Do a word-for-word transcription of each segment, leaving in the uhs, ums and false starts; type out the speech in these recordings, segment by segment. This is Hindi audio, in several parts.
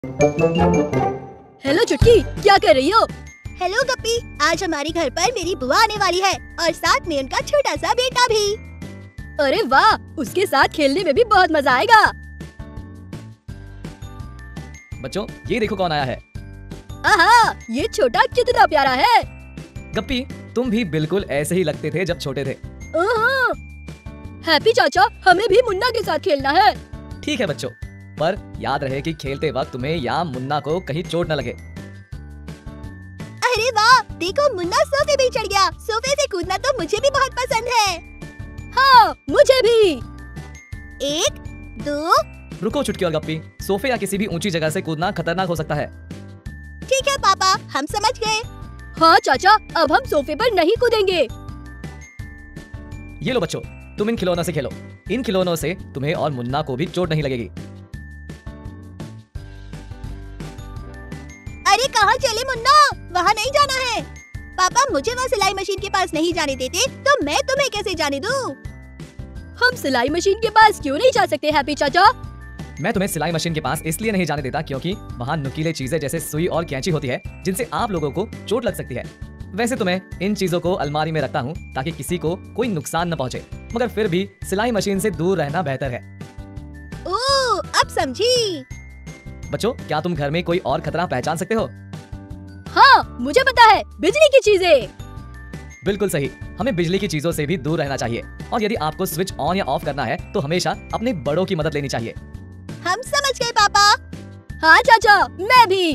हेलो चुटकी, क्या कर रही हो? हेलो गप्पी, आज हमारे घर पर मेरी बुआ आने वाली है और साथ में उनका छोटा सा बेटा भी। अरे वाह, उसके साथ खेलने में भी बहुत मजा आएगा। बच्चों, ये देखो कौन आया है। आहा, ये छोटा कितना प्यारा है। गप्पी, तुम भी बिल्कुल ऐसे ही लगते थे जब छोटे थे। हैप्पी चाचा, हमें भी मुन्ना के साथ खेलना है। ठीक है बच्चों, पर याद रहे कि खेलते वक्त तुम्हें या मुन्ना को कहीं चोट न लगे। अरे वाह, देखो मुन्ना सोफे पे चढ़ गया। सोफे से कूदना तो मुझे भी बहुत पसंद है। हाँ, मुझे भी। एक, दो। रुको चुटकी और गप्पी, सोफे या किसी भी ऊंची जगह से कूदना खतरनाक हो सकता है। ठीक है पापा, हम समझ गए। हाँ चाचा, अब हम सोफे पर नहीं कूदेंगे। ये लो बच्चों, तुम इन खिलौनों से खेलो। इन खिलौनों से तुम्हें और मुन्ना को भी चोट नहीं लगेगी। अरे कहाँ चले मुन्ना? वहाँ नहीं जाना है। पापा मुझे वहाँ सिलाई मशीन के पास नहीं जाने देते, तो मैं तुम्हें कैसे जाने दूँ? हम सिलाई मशीन के पास क्यों नहीं जा सकते हैप्पी चाचा? मैं तुम्हें सिलाई मशीन के पास इसलिए नहीं जाने देता क्योंकि वहाँ नुकीले चीजें जैसे सुई और कैंची होती है, जिनसे आप लोगों को चोट लग सकती है। वैसे तो मैं इन चीजों को अलमारी में रखता हूँ ताकि किसी को कोई नुकसान न पहुँचे, मगर फिर भी सिलाई मशीन से दूर रहना बेहतर है। ओह, अब समझी। बच्चों, क्या तुम घर में कोई और खतरा पहचान सकते हो? हाँ, मुझे पता है, बिजली की चीजें। बिल्कुल सही, हमें बिजली की चीजों से भी दूर रहना चाहिए और यदि आपको स्विच ऑन या ऑफ करना है तो हमेशा अपने बड़ों की मदद लेनी चाहिए। हम समझ गए पापा। हाँ चाचा, मैं भी।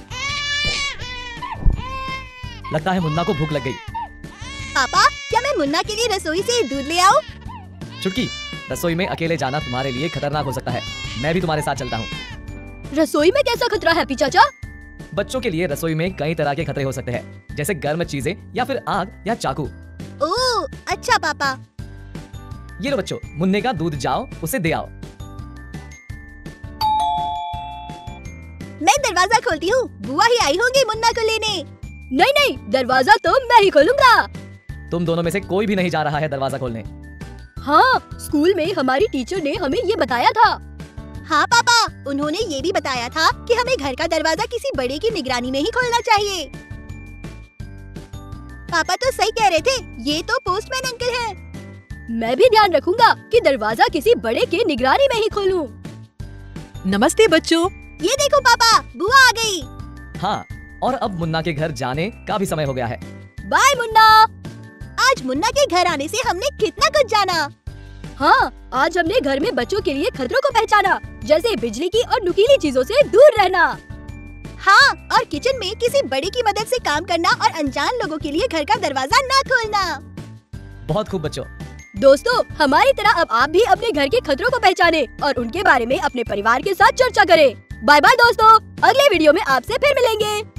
लगता है मुन्ना को भूख लग गई। पापा, क्या मैं मुन्ना के लिए रसोई से दूध ले आऊं? चुटकी, रसोई में अकेले जाना तुम्हारे लिए खतरनाक हो सकता है। मैं भी तुम्हारे साथ चलता हूँ। रसोई में कैसा खतरा है हैप्पी चाचा? बच्चों के लिए रसोई में कई तरह के खतरे हो सकते हैं, जैसे गर्म चीजें या फिर आग या चाकू। ओह, अच्छा पापा। ये लो बच्चों, मुन्ने का दूध, जाओ उसे दे आओ। मैं दरवाजा खोलती हूँ, बुआ ही आई होंगी मुन्ना को लेने। नहीं नहीं, दरवाजा तो मैं ही खोलूंगा। तुम दोनों में से कोई भी नहीं जा रहा है दरवाजा खोलने। हाँ, स्कूल में हमारी टीचर ने हमें ये बताया था। हाँ पापा, उन्होंने ये भी बताया था कि हमें घर का दरवाजा किसी बड़े की निगरानी में ही खोलना चाहिए। पापा तो सही कह रहे थे, ये तो पोस्टमैन अंकल हैं। मैं भी ध्यान रखूंगा कि दरवाजा किसी बड़े के निगरानी में ही खोलूं। नमस्ते बच्चों। ये देखो पापा, बुआ आ गई। हाँ, और अब मुन्ना के घर जाने का भी समय हो गया है। बाय मुन्ना। आज मुन्ना के घर आने से हमने कितना कुछ जाना। हाँ, आज हमने घर में बच्चों के लिए खतरों को पहचाना, जैसे बिजली की और नुकीली चीजों से दूर रहना। हाँ, और किचन में किसी बड़े की मदद से काम करना और अनजान लोगों के लिए घर का दरवाजा ना खोलना। बहुत खूब बच्चों। दोस्तों, हमारी तरह अब आप भी अपने घर के खतरों को पहचाने और उनके बारे में अपने परिवार के साथ चर्चा करें। बाय बाय दोस्तों, अगले वीडियो में आपसे फिर मिलेंगे।